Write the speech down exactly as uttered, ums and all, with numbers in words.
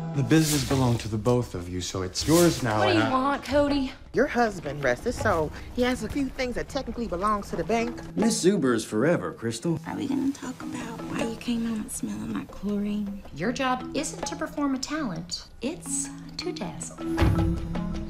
The business belonged to the both of you, so it's yours now. What do you I... want, Cody? Your husband, rest his soul, he has a few things that technically belongs to the bank. Miss Zuber is forever, Krystal. Are we gonna talk about why you came home smelling like chlorine? Your job isn't to perform a talent, it's to dazzle.